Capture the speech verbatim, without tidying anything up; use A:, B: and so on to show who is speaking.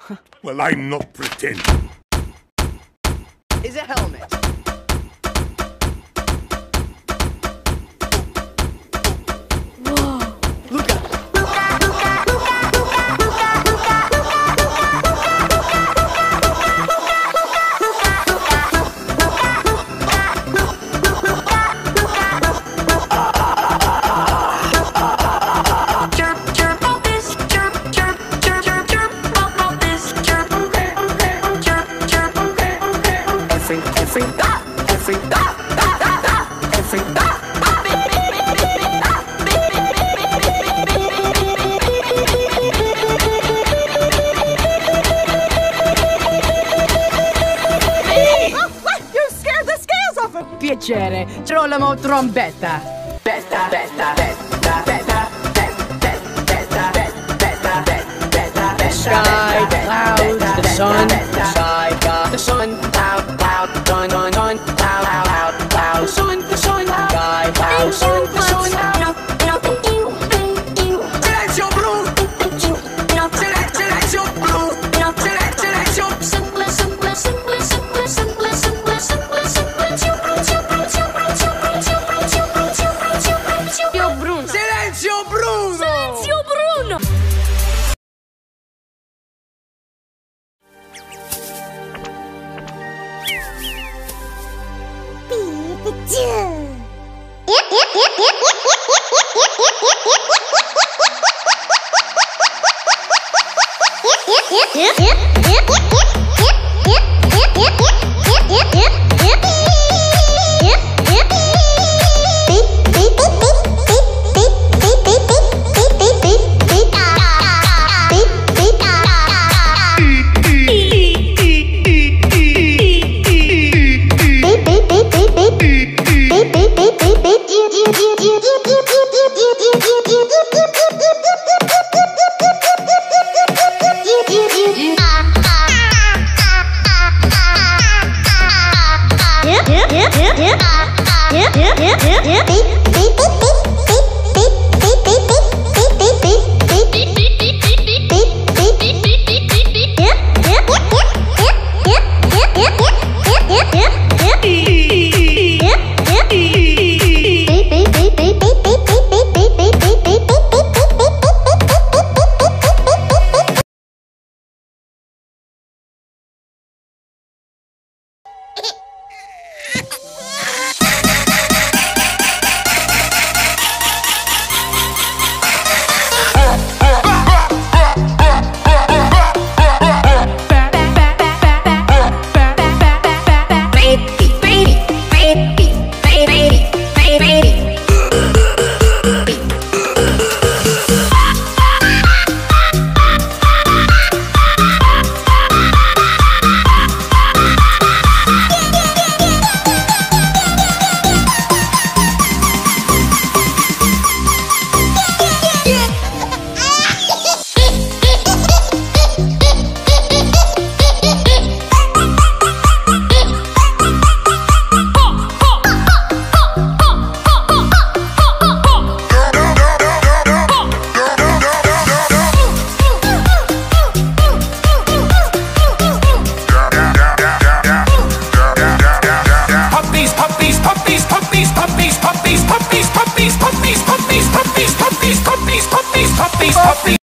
A: Well, I'm not pretending.
B: Is a helmet. Whoa! Look out!
C: Piacere, trollamo trombetta.
D: Betta, betta, betta, betta, betta, betta, betta, betta, betta,
C: Sky, clouds, the sun, sky, God,
D: the sun, cloud, cloud, sun, sun, sun, cloud, cloud, cloud, the sun, the sun, sky, cloud, sun, the sun, cloud. Silenzio blu! Silenzio blu! Silenzio simple, simple, simple, simple, simple, simple, simple, silenzio Bruno! Silenzio Bruno!
C: Silenzio Bruno!
D: Puppies, puppies, puppies, puppies, puppies, puppies, puppies, puppies, puppies, puppies, puppies.